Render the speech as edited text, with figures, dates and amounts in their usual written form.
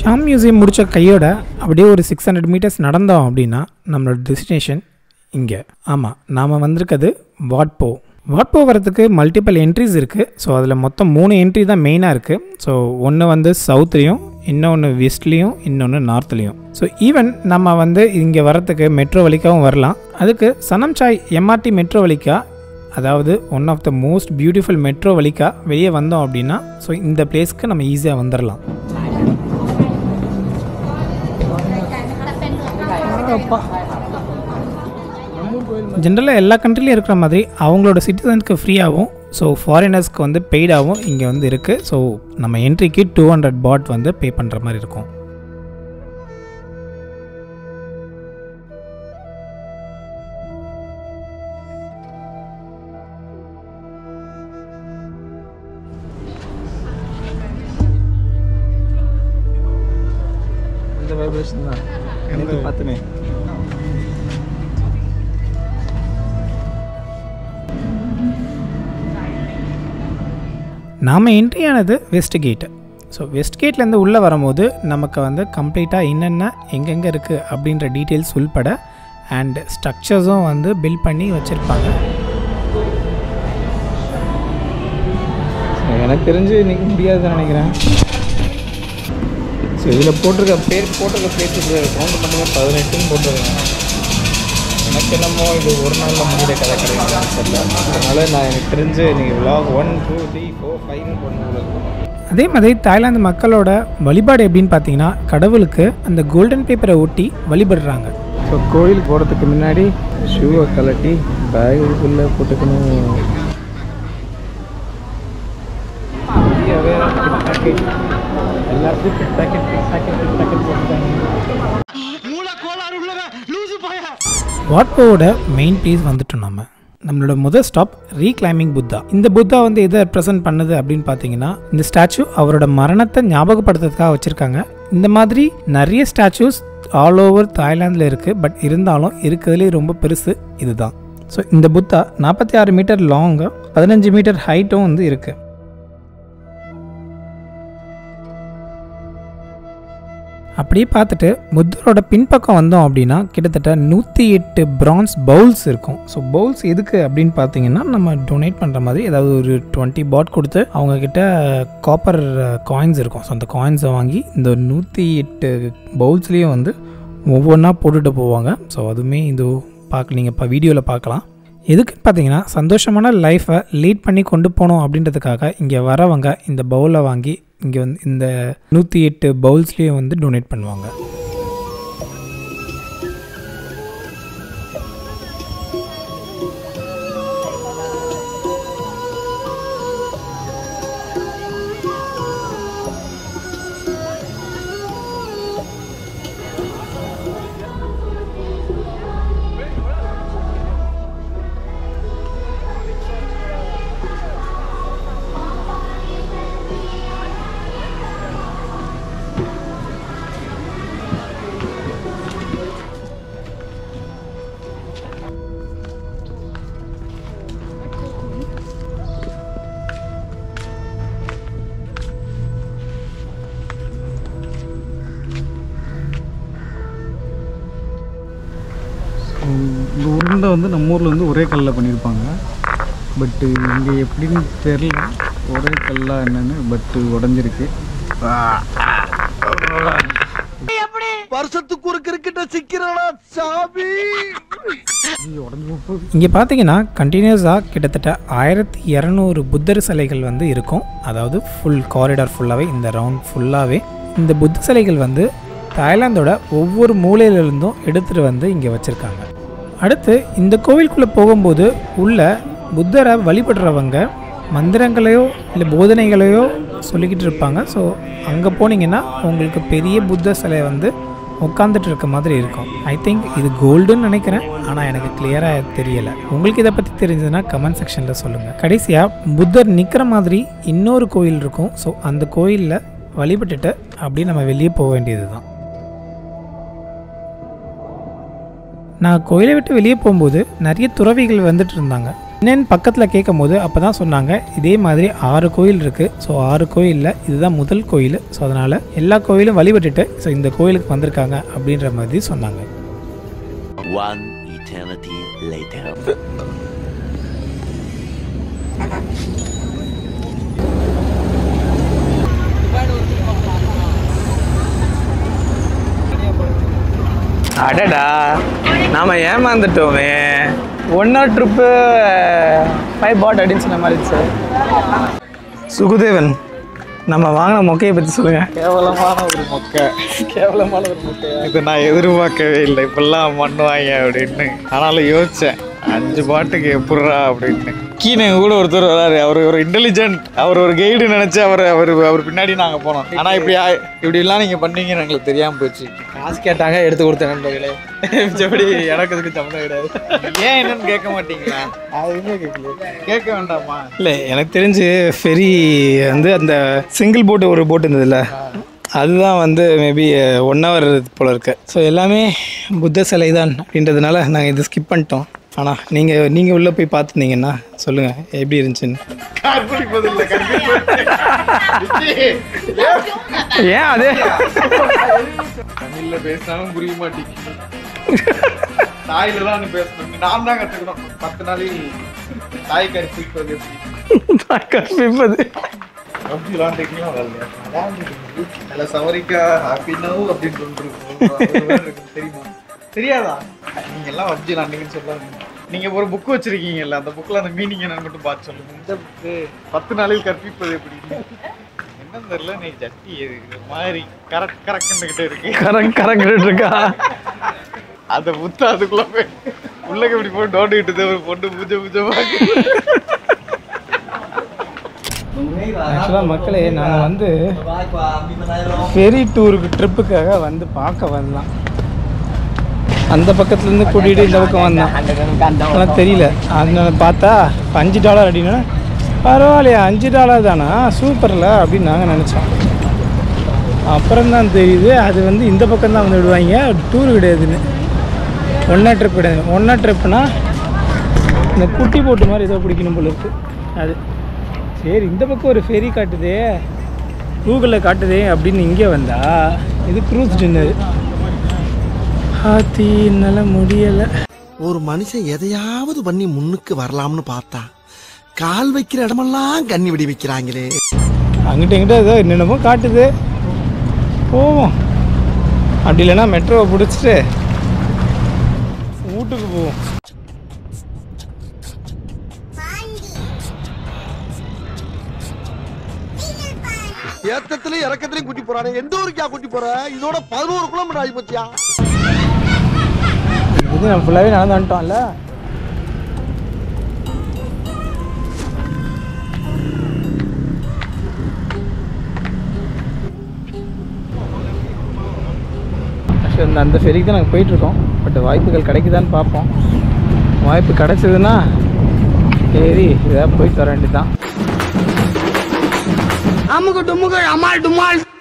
Sham museum முடித்த கையோட அப்படியே ஒரு 600 மீட்டர்ஸ் நடந்தோம் அப்படின்னா நம்மளோட டெஸ்டினேஷன் இங்கே. ஆமாம், நாம் வந்திருக்கிறது வாட்போ. வாட்போ வரதுக்கு மல்டிபிள் என்ட்ரிஸ் இருக்குது. ஸோ அதில் மொத்தம் 3 என்ட்ரி தான் மெயினாக இருக்குது. ஸோ ஒன்று வந்து சவுத்லேயும், இன்னொன்று வெஸ்ட்லேயும், இன்னொன்று நார்த்லேயும். ஸோ ஈவன் நம்ம வந்து இங்கே வரத்துக்கு மெட்ரோ வழிக்காகவும் வரலாம். அதுக்கு சனம்சாய் எம்ஆர்டி மெட்ரோ வழிக்கா, அதாவது one of the most beautiful metro வழிக்கா வெளியே வந்தோம் அப்படின்னா ஸோ இந்த பிளேஸ்க்கு நம்ம ஈஸியாக வந்துடலாம். ஜென்ரலாக எல்லா கண்ட்ரிலையும் இருக்கிற மாதிரி அவங்களோட சிட்டிசன்ஸ்க்கு ஃப்ரீயாகவும், ஸோ ஃபாரினர்ஸ்க்கு வந்து பெய்டாகவும் இங்கே வந்து இருக்குது. ஸோ நம்ம என்ட்ரிக்கு 200 பாட் வந்து பே பண்ணுற மாதிரி இருக்கும். இந்த வைப்ரேஷன் தான் எனக்கு பார்த்துமே. நாம் என்ட்ரி ஆனது வெஸ்ட் கேட்டு. ஸோ வெஸ்ட் கேட்லேருந்து உள்ளே வரும்போது நமக்கு வந்து கம்ப்ளீட்டாக என்னென்ன எங்கெங்கே இருக்குது அப்படின்ற டீட்டெயில்ஸ் உள்பட அண்ட் ஸ்ட்ரக்சர்ஸும் வந்து பில்ட் பண்ணி வச்சுருப்பாங்க. எனக்கு தெரிஞ்சு இன்றைக்கி முடியாதுன்னு நினைக்கிறேன். ஸோ இதில் போட்டிருக்க பிளேஸுக்கு கவுண்ட் பண்ணுங்க 18ன்னு போட்டிருக்கேன். எனக்கு என்னமோ இது ஒரு நாளில் முடிகிற கதை கிடையாது தெரியல. அதனால் நான் எனக்கு தெரிஞ்சு நீங்கள் விலாக் 1, 2, 3, 4, 5 பண்ணுவோம். அதே மாதிரி தாய்லாந்து மக்களோட வழிபாடு எப்படின்னு பார்த்தீங்கன்னா, கடவுளுக்கு அந்த கோல்டன் பேப்பரை ஒட்டி வழிபடுறாங்க. ஸோ கோயிலுக்கு போகிறதுக்கு முன்னாடி ஷூவை கலட்டி பேகுக்குள்ளே போட்டுக்கணும். எல்லாத்துக்கும் பேக்கெட் போட்டுட்டாங்க. வாட்போவோட மெயின் பிளேஸ் வந்துட்டோம். நம்மளோட முதல் ஸ்டாப் ரீக்ளைம்பிங் புத்தா. இந்த புத்தா வந்து எதை ரெப்ரசென்ட் பண்ணுது அப்படின்னு பார்த்தீங்கன்னா, இந்த ஸ்டாச்சு அவரோட மரணத்தை ஞாபகப்படுத்துறதுக்காக வச்சுருக்காங்க. இந்த மாதிரி நிறைய ஸ்டாச்சூஸ் ஆல் ஓவர் தாய்லாந்தில் இருக்குது. பட் இருந்தாலும் இருக்கிறதுலே ரொம்ப பெருசு இதுதான். ஸோ இந்த புத்தா 46 மீட்டர் லாங்கு, 15 மீட்டர் ஹைட்டும் வந்து இருக்குது. அப்படியே பார்த்துட்டு புத்தரோட பின்பக்கம் வந்தோம் அப்படின்னா கிட்டத்தட்ட 108 பிரான்ஸ் பவுல்ஸ் இருக்கும். ஸோ பவுல்ஸ் எதுக்கு அப்படின்னு பார்த்தீங்கன்னா, நம்ம டொனேட் பண்ணுற மாதிரி ஏதாவது ஒரு 20 பாட் கொடுத்து அவங்கக்கிட்ட காப்பர் காயின்ஸ் இருக்கும். ஸோ அந்த காயின்ஸை வாங்கி இந்த 108 பவுல்ஸ்லேயும் வந்து ஒவ்வொன்றா போட்டுட்டு போவாங்க. ஸோ அதுவுமே இது நீங்கள் வீடியோவில் பார்க்கலாம். எதுக்குன்னு பார்த்தீங்கன்னா, சந்தோஷமான லைஃப்பை லீட் பண்ணி கொண்டு போகணும் அப்படின்றதுக்காக இங்கே வரவங்க இந்த பவுலை வாங்கி இங்கே வந்து இந்த 108 பவுல்ஸ்லேயும் வந்து டொனேட் பண்ணுவாங்க. இந்த உருண்டை வந்து நம்ம ஊரில் வந்து ஒரே கல்லில் பண்ணியிருப்பாங்க. பட்டு இங்கே எப்படின்னு தெரியல ஒரே கல்லாக என்னென்னு. பட்டு உடஞ்சிருக்கு. வருஷத்துக்கு ஒரு கிரிக்கெட்டை சிக்கிறடா சாமி. இங்கே பார்த்தீங்கன்னா கண்டினியூஸாக கிட்டத்தட்ட 1200 புத்தர் சிலைகள் வந்து இருக்கும். அதாவது ஃபுல் காரிடார் ஃபுல்லாகவே, இந்த ரவுண்ட் ஃபுல்லாகவே இந்த புத்த சிலைகள் வந்து தாய்லாந்தோட ஒவ்வொரு மூலையிலிருந்தும் எடுத்துகிட்டு வந்து இங்கே வச்சுருக்காங்க. அடுத்து இந்த கோவிலுக்குள்ளே போகும்போது உள்ள புத்தரை வழிபடுறவங்க மந்திரங்களையோ இல்லை போதனைகளையோ சொல்லிக்கிட்டு இருப்பாங்க. ஸோ அங்கே போனீங்கன்னா உங்களுக்கு பெரிய புத்த சிலை வந்து உட்காந்துட்டு இருக்க மாதிரி இருக்கும். ஐ திங்க் இது கோல்டுன்னு நினைக்கிறேன், ஆனால் எனக்கு கிளியராக தெரியலை. உங்களுக்கு இதை பற்றி தெரிஞ்சதுன்னா கமெண்ட் செக்ஷனில் சொல்லுங்கள். கடைசியாக புத்தர் நிற்கிற மாதிரி இன்னொரு கோயில் இருக்கும். ஸோ அந்த கோயிலில் வழிபட்டுட்டு அப்படியே நம்ம வெளியே போக வேண்டியது தான். நான் கோயிலை விட்டு வெளியே போகும்போது நிறைய துறவிகள் வந்துட்டு இருந்தாங்க. என்னென்னு பக்கத்தில் கேட்கும் போது அப்போ தான் சொன்னாங்க இதே மாதிரி 6 கோயில் இருக்குது. ஸோ 6 கோயிலில் இதுதான் முதல் கோயில். ஸோ அதனால் எல்லா கோயிலும் வழிபட்டுட்டு ஸோ இந்த கோயிலுக்கு வந்திருக்காங்க அப்படின்ற மாதிரி சொன்னாங்க. One eternity later. அடடா நாம் ஏமாந்துட்டோமே. 1 hour ட்ரிப்பு 5 baht அப்படின்னு சொன்ன மாதிரி சார். சுகுதேவன், நம்ம வாங்கின மொக்கையை பற்றி சொல்லுங்கள். கேவலமான ஒரு மொக்கை. இதை நான் எதிர்பார்க்கவே இல்லை இப்பெல்லாம் பண்ணுவாங்க அப்படின்னு. ஆனாலும் யோசித்தேன் 5 பாட்டுக்கு எப்பட்றா அப்படின்னு. கீழே கூட ஒருத்தர் வராரு, அவர் ஒரு இன்டெலிஜென்ட், அவர் ஒரு கைடு நினச்சி அவர் பின்னாடி நாங்கள் போனோம். ஆனால் இப்படிலாம் நீங்கள் பண்ணீங்கன்னு எங்களுக்கு தெரியாமல் போச்சு. காசு கேட்டாங்க, எடுத்து கொடுத்தேன் நண்பர்களே. எப்படி எனக்கு இதுக்கு சம்மந்தம் கிடையாது. ஏன் என்னன்னு கேட்க மாட்டீங்களா? அதுவுமே கேட்க வேண்டாமா? இல்லை, எனக்கு தெரிஞ்சு ஃபெரி வந்து அந்த சிங்கிள் போட்டு ஒரு போட்டு இருந்ததுல்ல, அதுதான் வந்து மேபி 1 hour போல் இருக்கு. ஸோ எல்லாமே புத்த சிலை தான் அப்படின்றதுனால நாங்கள் இதை ஸ்கிப் பண்ணிட்டோம். ஆனால் நீங்கள் உள்ளே போய் பார்த்துருந்தீங்கன்னா சொல்லுங்கள் எப்படி இருந்துச்சுன்னு. ஏன் அதே தமிழில் பேசினாலும் புரிய மாட்டேங்குது. தாயில தான் பேசணும். நான் தான் கற்றுக்கணும். 10 நாளில் தாய் கற்பிப்பது. தாய் கற்பிப்பது அப்படிலாம் சவரிக்கா ஹாப்பி நவ் அப்படின்னு சொல்லிட்டு தெரியுமா? தெரியாதா? நீங்க எல்லாம் வப்ஜிலாண்டிங்கன்னு சொல்லாங்க. நீங்க ஒரு புக் வச்சிருக்கீங்கல்ல, அந்த புக்ல அந்த மீனிங் என்னன்னு மட்டும் பார்த்து சொல்லுங்க. இந்த புக்கு 10 நாளில் கற்பிப்பது எப்படி என்னன்னு தெரியல. நீ ஜட்டி மாதிரி கரெக்ட் இருக்கு. கரெக்ட் இருக்கா? அந்த புத்த அதுக்குள்ள போய் உள்ளக்க இப்படி போய் டோட்டுக்கிட்டு ஒரு பொண்ணு பூஜை ஆக்சுவலாக மக்களே, நாங்கள் வந்து ஃபெரி டூருக்கு ட்ரிப்புக்காக வந்து பார்க்க வரலாம். அந்த பக்கத்துலேருந்து கூட்டிகிட்டு இந்த பக்கம் வந்தோம். ஆனால் தெரியல. அதனால பார்த்தா $5 அப்படின்னா பரவாயில்லையா, $5 தானா, சூப்பரில் அப்படின்னு நாங்கள் நினச்சோம். அப்புறம் தான் தெரியுது அது வந்து இந்த பக்கம் தான் வந்து விடுவாங்க, டூர் கிடையாதுன்னு. 1 hour ட்ரிப் கிடையாது. 1 hour ட்ரிப்புனா இந்த குட்டி போட்டு மாதிரி ஏதோ பிடிக்கணும் போல இருக்குது. அது சரி, இந்த பக்கம் ஒரு ஃபெரி காட்டுதே, கூகுளில் காட்டுதே அப்படின்னு இங்கே வந்தா இது க்ரூஸ் டின்னர். ஆத்தி என்னால முடியலை. ஒரு மனுஷன் எதையாவது பண்ணி முன்னுக்கு வரலாம்னு பார்த்தா கால் வைக்கிற இடமெல்லாம் கண்ணி விடி வைக்கிறாங்களே. அங்கிட்ட எங்கிட்ட ஏதோ என்னென்னமோ காட்டுது, போவோம். அப்படி இல்லைன்னா மெட்ரோவை பிடிச்சிட்டு வீட்டுக்கு போவோம். ஏத்தத்திலயும் இறக்கத்திலயும் கூட்டி போறானே, எந்த ஊருக்கா கூட்டி போற? இதோட 11 கிலோமீட்டர் ஆகி போச்சியா? இது நம்ம ஃபுல்லாகவே நடந்து வந்துட்டோம்ல. ஆக்சுவலி அந்த ஃபெரிக்கு தான் நாங்கள் போயிட்டுருக்கோம். பட் வாய்ப்புகள் கிடைக்குதான்னு பார்ப்போம். வாய்ப்பு கிடைச்சதுன்னா சரி, இதாக போயிட்டு வர வேண்டியது தான். அமுக டுமுக அமால் டுமால்.